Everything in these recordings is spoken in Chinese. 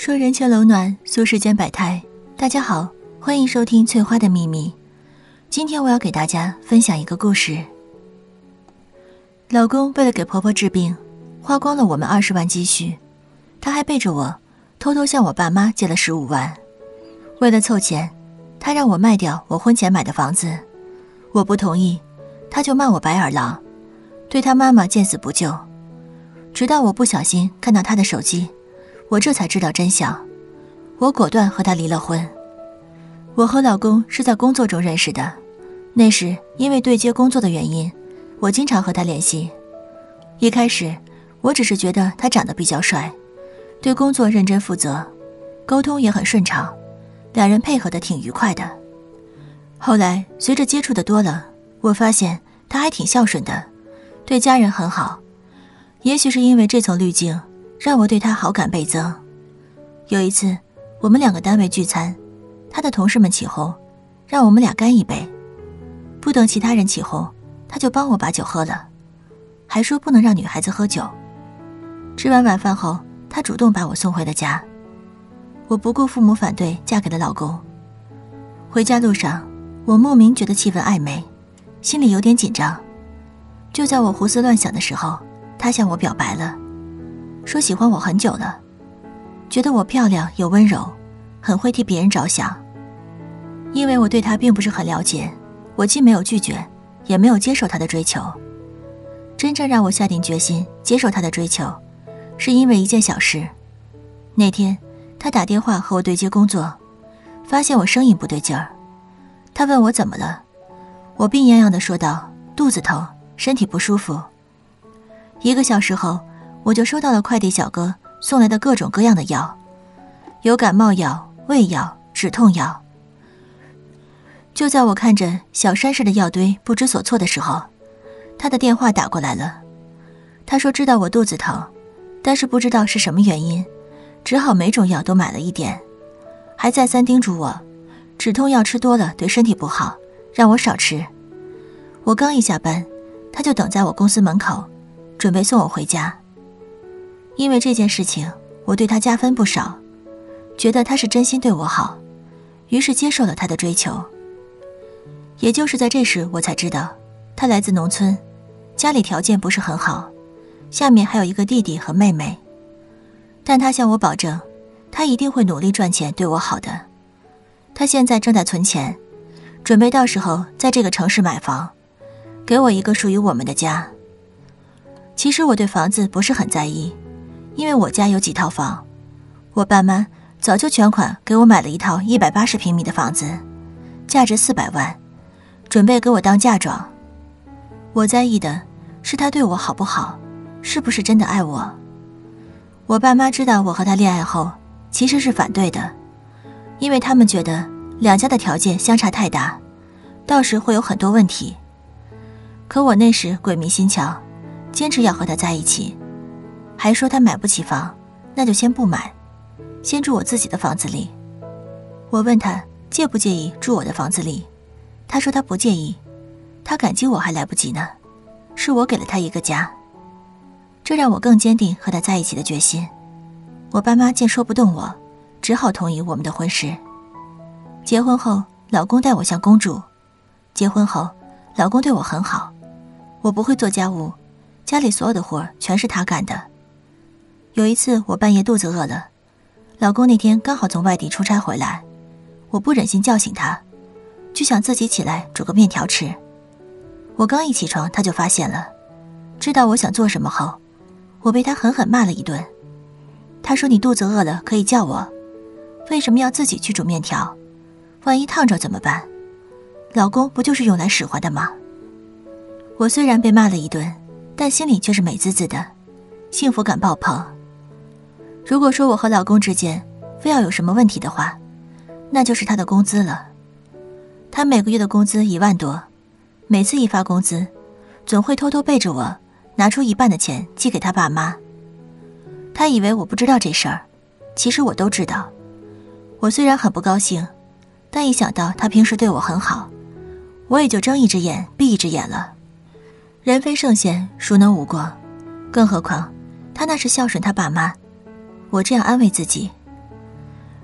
说人情冷暖，诉世间百态。大家好，欢迎收听《翠花的秘密》。今天我要给大家分享一个故事。老公为了给婆婆治病，花光了我们20万积蓄，他还背着我偷偷向我爸妈借了15万。为了凑钱，他让我卖掉我婚前买的房子，我不同意，他就骂我白眼狼，对他妈妈见死不救。直到我不小心看到他的手机，我这才知道真相。我果断和他离了婚。我和老公是在工作中认识的，那时因为对接工作的原因，我经常和他联系。一开始我只是觉得他长得比较帅，对工作认真负责，沟通也很顺畅，两人配合得挺愉快的。后来随着接触的多了，我发现他还挺孝顺的，对家人很好。也许是因为这层滤镜，让我对他好感倍增。有一次我们2个单位聚餐，他的同事们起哄，让我们俩干一杯。不等其他人起哄，他就帮我把酒喝了，还说不能让女孩子喝酒。吃完晚饭后，他主动把我送回了家。我不顾父母反对，嫁给了老公。回家路上，我莫名觉得气氛暧昧，心里有点紧张。就在我胡思乱想的时候，他向我表白了，说喜欢我很久了，觉得我漂亮又温柔，很会替别人着想。因为我对他并不是很了解，我既没有拒绝，也没有接受他的追求。真正让我下定决心接受他的追求，是因为一件小事。那天他打电话和我对接工作，发现我声音不对劲儿。他问我怎么了，我病怏怏地说道，肚子疼，身体不舒服。1个小时后，我就收到了快递小哥送来的各种各样的药，有感冒药、胃药、止痛药。就在我看着小山似的药堆不知所措的时候，他的电话打过来了。他说知道我肚子疼，但是不知道是什么原因，只好每种药都买了一点，还再三叮嘱我止痛药吃多了对身体不好，让我少吃。我刚一下班，他就等在我公司门口，准备送我回家。因为这件事情，我对他加分不少，觉得他是真心对我好，于是接受了他的追求。也就是在这时，我才知道他来自农村，家里条件不是很好，下面还有一个弟弟和妹妹。但他向我保证，他一定会努力赚钱对我好的。他现在正在存钱，准备到时候在这个城市买房，给我一个属于我们的家。其实我对房子不是很在意，因为我家有几套房，我爸妈早就全款给我买了一套180平米的房子，价值400万，准备给我当嫁妆。我在意的是他对我好不好，是不是真的爱我。我爸妈知道我和他恋爱后，其实是反对的，因为他们觉得两家的条件相差太大，到时会有很多问题。可我那时鬼迷心窍，坚持要和他在一起，还说他买不起房，那就先不买，先住我自己的房子里。我问他介不介意住我的房子里，他说他不介意，他感激我还来不及呢，是我给了他一个家。这让我更坚定和他在一起的决心。我爸妈见说不动我，只好同意我们的婚事。结婚后，老公待我像公主。结婚后，老公对我很好，我不会做家务，家里所有的活全是他干的。有一次我半夜肚子饿了，老公那天刚好从外地出差回来，我不忍心叫醒他，就想自己起来煮个面条吃。我刚一起床，他就发现了，知道我想做什么后，我被他狠狠骂了一顿。他说你肚子饿了可以叫我，为什么要自己去煮面条？万一烫着怎么办？老公不就是用来使唤的吗？我虽然被骂了一顿，但心里却是美滋滋的，幸福感爆棚。如果说我和老公之间非要有什么问题的话，那就是他的工资了。他每个月的工资1万多，每次一发工资，总会偷偷背着我拿出1半的钱寄给他爸妈。他以为我不知道这事儿，其实我都知道。我虽然很不高兴，但一想到他平时对我很好，我也就睁一只眼闭一只眼了。人非圣贤，孰能无过？更何况他那是孝顺他爸妈。我这样安慰自己，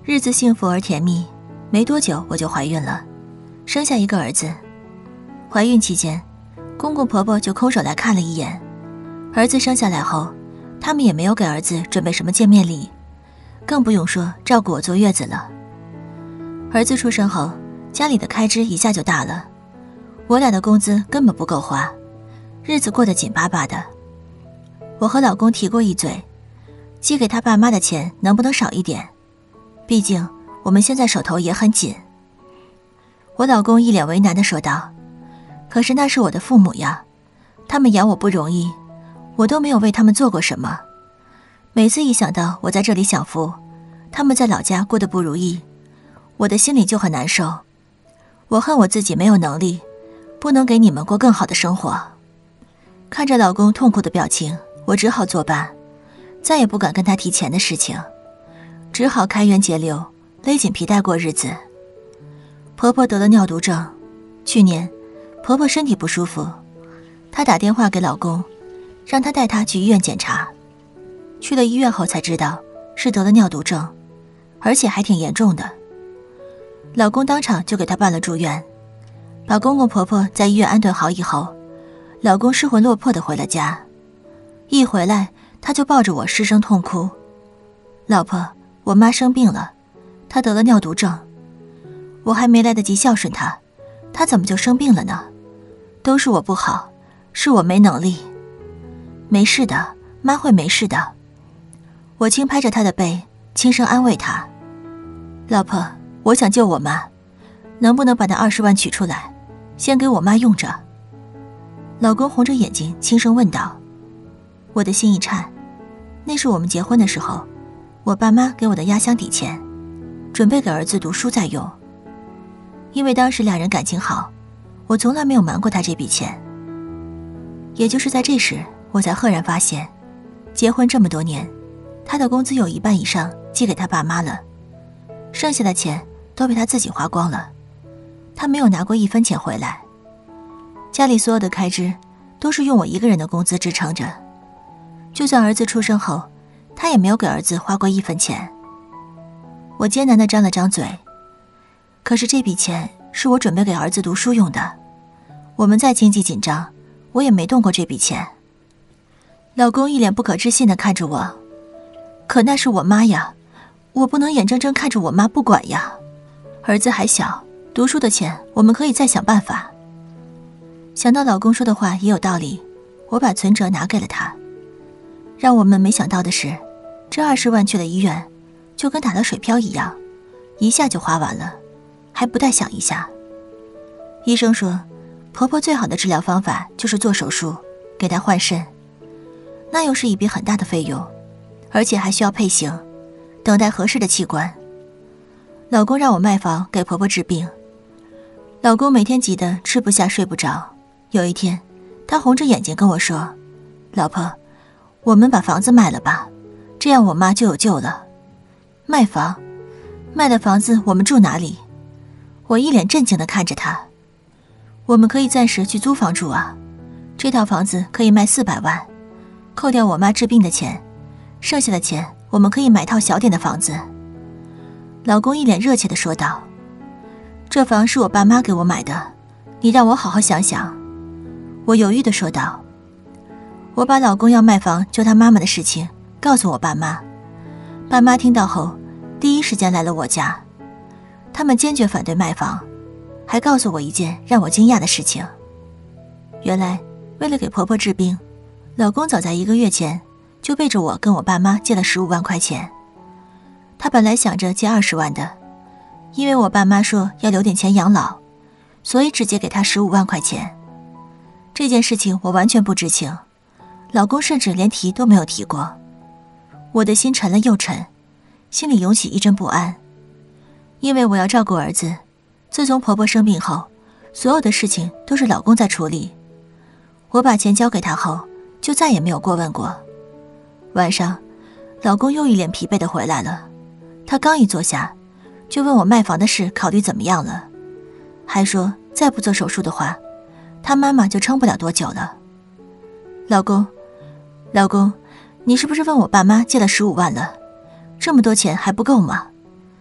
日子幸福而甜蜜，没多久我就怀孕了，生下一个儿子。怀孕期间，公公婆婆就空手来看了一眼。儿子生下来后，他们也没有给儿子准备什么见面礼，更不用说照顾我坐月子了。儿子出生后，家里的开支一下就大了，我俩的工资根本不够花，日子过得紧巴巴的。我和老公提过一嘴，寄给他爸妈的钱能不能少一点，毕竟我们现在手头也很紧。我老公一脸为难地说道，可是那是我的父母呀，他们养我不容易，我都没有为他们做过什么。每次一想到我在这里享福，他们在老家过得不如意，我的心里就很难受。我恨我自己没有能力，不能给你们过更好的生活。看着老公痛苦的表情，我只好作罢，再也不敢跟他提钱的事情，只好开源节流，勒紧皮带过日子。婆婆得了尿毒症，去年婆婆身体不舒服，她打电话给老公，让他带她去医院检查。去了医院后才知道是得了尿毒症，而且还挺严重的。老公当场就给她办了住院，把公公婆婆在医院安顿好以后，老公失魂落魄地回了家。一回来他就抱着我失声痛哭，老婆，我妈生病了，她得了尿毒症。我还没来得及孝顺她，她怎么就生病了呢？都是我不好，是我没能力。没事的，妈会没事的。我轻拍着她的背，轻声安慰她，老婆，我想救我妈，能不能把那20万取出来，先给我妈用着？老公红着眼睛轻声问道。我的心一颤，那是我们结婚的时候，我爸妈给我的压箱底钱，准备给儿子读书再用。因为当时俩人感情好，我从来没有瞒过他这笔钱。也就是在这时，我才赫然发现，结婚这么多年，他的工资有1半以上寄给他爸妈了，剩下的钱都被他自己花光了，他没有拿过1分钱回来。家里所有的开支都是用我一个人的工资支撑着，就算儿子出生后，他也没有给儿子花过1分钱。我艰难地张了张嘴，可是这笔钱是我准备给儿子读书用的，我们再经济紧张，我也没动过这笔钱。老公一脸不可置信地看着我，可那是我妈呀，我不能眼睁睁看着我妈不管呀。儿子还小，读书的钱我们可以再想办法。想到老公说的话也有道理，我把存折拿给了他。让我们没想到的是，这20万去了医院，就跟打了水漂一样，一下就花完了，还不带想一下。医生说，婆婆最好的治疗方法就是做手术，给她换肾，那又是一笔很大的费用，而且还需要配型，等待合适的器官。老公让我卖房给婆婆治病，老公每天急得吃不下睡不着。有一天，他红着眼睛跟我说，老婆，我们把房子卖了吧，这样我妈就有救了。卖房？卖了房子我们住哪里？我一脸震惊地看着他。我们可以暂时去租房住啊，这套房子可以卖400万，扣掉我妈治病的钱，剩下的钱我们可以买套小点的房子。老公一脸热切地说道，这房是我爸妈给我买的，你让我好好想想。我犹豫地说道。我把老公要卖房救他妈妈的事情告诉我爸妈，爸妈听到后第一时间来了我家，他们坚决反对卖房，还告诉我一件让我惊讶的事情。原来为了给婆婆治病，老公早在1个月前就背着我跟我爸妈借了15万块钱。他本来想着借20万的，因为我爸妈说要留点钱养老，所以只借给他15万块钱。这件事情我完全不知情，老公甚至连提都没有提过。我的心沉了又沉，心里涌起一阵不安。因为我要照顾儿子，自从婆婆生病后，所有的事情都是老公在处理。我把钱交给他后，就再也没有过问过。晚上，老公又一脸疲惫地回来了，他刚一坐下，就问我卖房的事考虑怎么样了，还说再不做手术的话，他妈妈就撑不了多久了。老公，你是不是问我爸妈借了15万了？这么多钱还不够吗？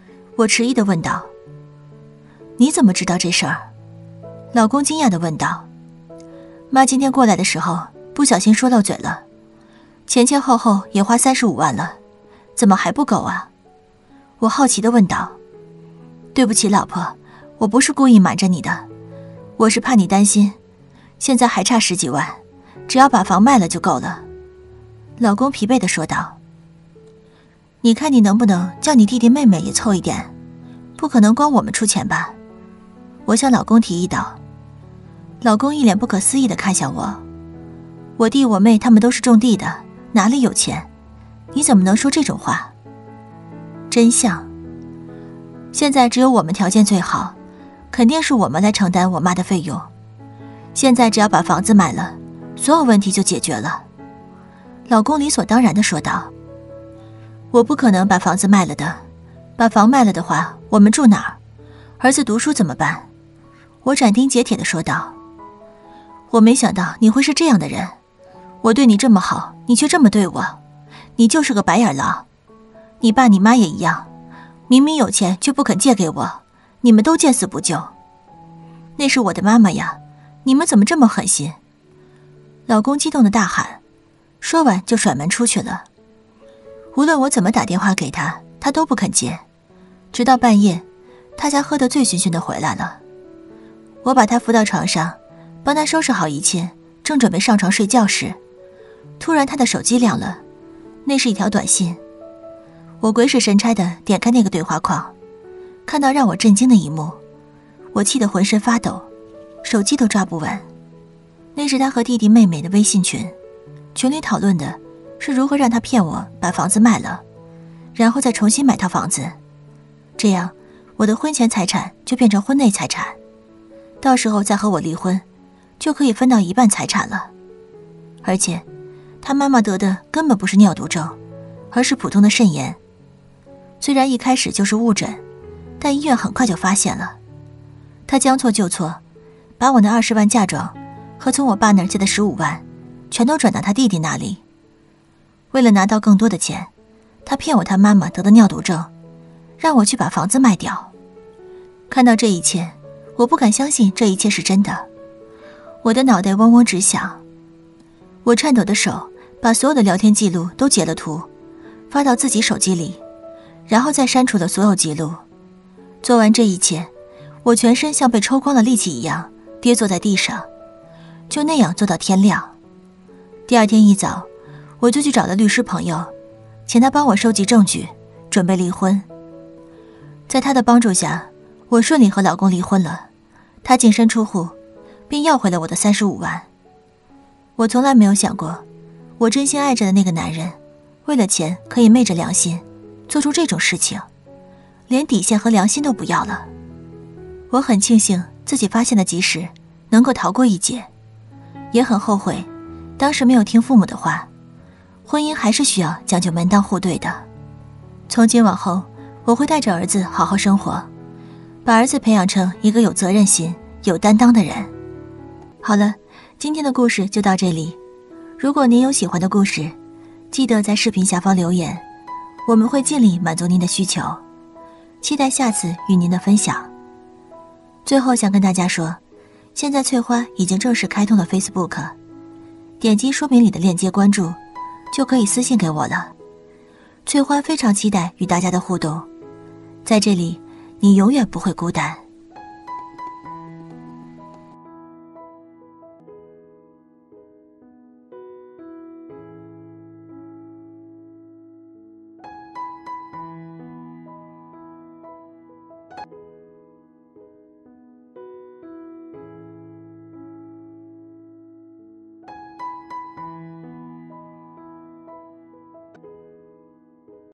我迟疑地问道。你怎么知道这事儿？老公惊讶地问道。妈今天过来的时候不小心说漏嘴了，前前后后也花35万了，怎么还不够啊？我好奇地问道。对不起老婆，我不是故意瞒着你的，我是怕你担心，现在还差10几万，只要把房卖了就够了。老公疲惫地说道。你看你能不能叫你弟弟妹妹也凑一点，不可能光我们出钱吧？我向老公提议道。老公一脸不可思议地看向我，我弟我妹他们都是种地的，哪里有钱？你怎么能说这种话？真相，现在只有我们条件最好，肯定是我们来承担我妈的费用。现在只要把房子买了，所有问题就解决了。老公理所当然地说道。我不可能把房子卖了的，把房卖了的话，我们住哪儿？儿子读书怎么办？我斩钉截铁地说道。我没想到你会是这样的人，我对你这么好，你却这么对我，你就是个白眼狼。你爸你妈也一样，明明有钱却不肯借给我，你们都见死不救。那是我的妈妈呀，你们怎么这么狠心？老公激动地大喊，说完就甩门出去了。无论我怎么打电话给他，他都不肯接，直到半夜，他家喝得醉醺醺地回来了。我把他扶到床上，帮他收拾好一切，正准备上床睡觉时，突然他的手机亮了，那是一条短信。我鬼使神差地点开那个对话框，看到让我震惊的一幕，我气得浑身发抖，手机都抓不稳。那是他和弟弟妹妹的微信群，群里讨论的是如何让他骗我把房子卖了，然后再重新买套房子，这样我的婚前财产就变成婚内财产，到时候再和我离婚，就可以分到1半财产了。而且他妈妈得的根本不是尿毒症，而是普通的肾炎，虽然一开始就是误诊，但医院很快就发现了。他将错就错，把我那20万嫁妆和从我爸那儿借的15万全都转到他弟弟那里。为了拿到更多的钱，他骗我他妈妈得的尿毒症，让我去把房子卖掉。看到这一切，我不敢相信这一切是真的，我的脑袋嗡嗡直响。我颤抖的手把所有的聊天记录都截了图，发到自己手机里，然后再删除了所有记录。做完这一切，我全身像被抽光了力气一样跌坐在地上，就那样坐到天亮。第二天一早，我就去找了律师朋友，请他帮我收集证据，准备离婚。在他的帮助下，我顺利和老公离婚了，他净身出户，并要回了我的35万。我从来没有想过，我真心爱着的那个男人，为了钱可以昧着良心做出这种事情，连底线和良心都不要了。我很庆幸自己发现的及时，能够逃过一劫，也很后悔当时没有听父母的话，婚姻还是需要讲究门当户对的。从今往后，我会带着儿子好好生活，把儿子培养成一个有责任心、有担当的人。好了，今天的故事就到这里。如果您有喜欢的故事，记得在视频下方留言，我们会尽力满足您的需求，期待下次与您的分享。最后想跟大家说，现在翠花已经正式开通了 Facebook， 点击说明里的链接关注，就可以私信给我了。翠花非常期待与大家的互动，在这里你永远不会孤单。